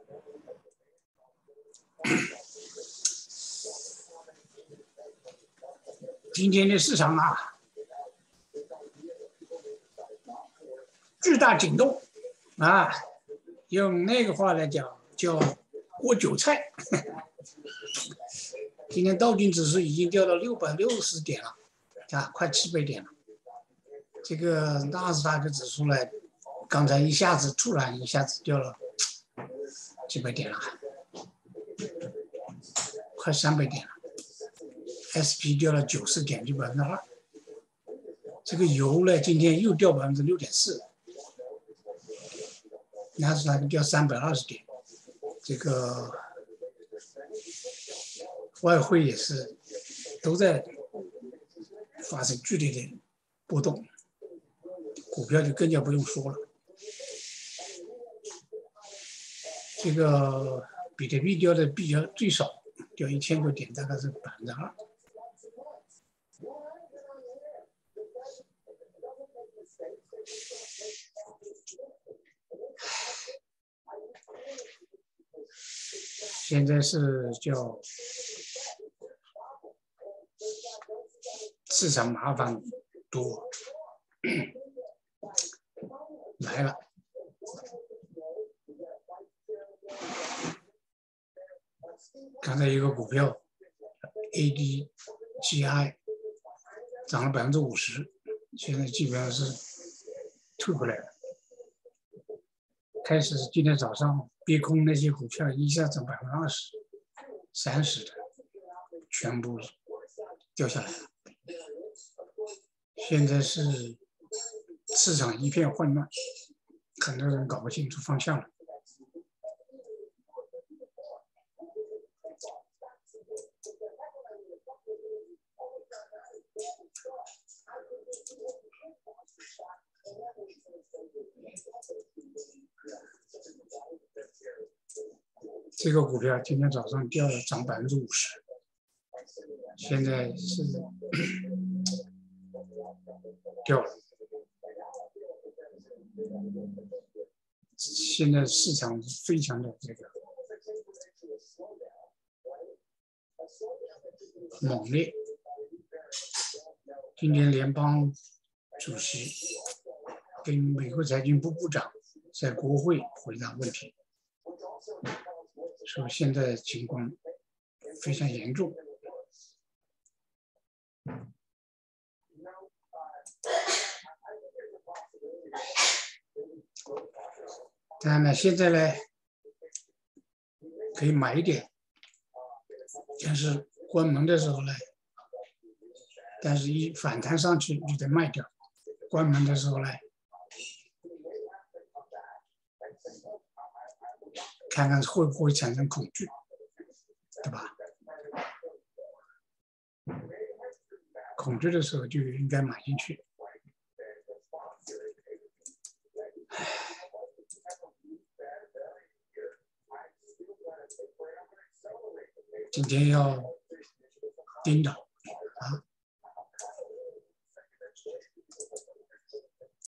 今天的市场啊，巨大惊动啊，用那个话来讲叫割韭菜。今天道琼指数已经掉到660点了，啊，快700点了。这个纳斯达克指数呢，刚才突然一下子掉了几百点了，快300点了。SP 掉了90点，就2%。这个油呢，今天又掉6.4%，纳斯达克掉320点。这个外汇也是都在发生剧烈的波动，股票就更加不用说了。这个比特币掉的比较最少，掉1000多点，大概是2%。现在是叫市场麻烦多来了。刚才一个股票 ADGI 涨了50%，现在基本上是退回来了。开始今天早上逼空那些股票一下涨20%、30%的，全部掉下来了。现在是市场一片混乱，很多人搞不清楚方向了。这个股票今天早上涨50%，现在是掉了。现在市场非常的这个猛烈。今天联邦主席跟美国财经部部长在国会回答问题，说现在情况非常严重。当然了，现在呢可以买一点，但是关门的时候呢，但是一反弹上去就得卖掉，关门的时候呢，看看会不会产生恐惧，对吧？恐惧的时候就应该买进去。今天要盯着啊，